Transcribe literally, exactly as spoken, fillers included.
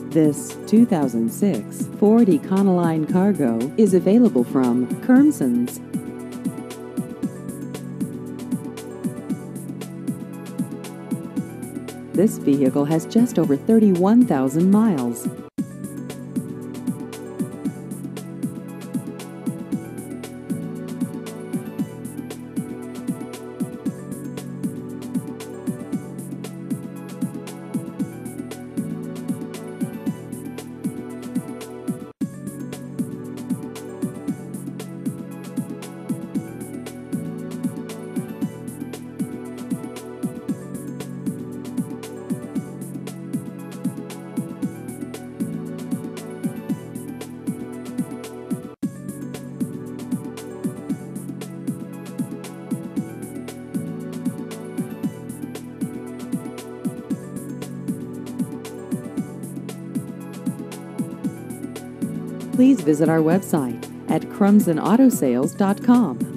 This two thousand six Ford Econoline Cargo is available from Kermsons. This vehicle has just over thirty-one thousand miles. Please visit our website at crumson auto sales dot com.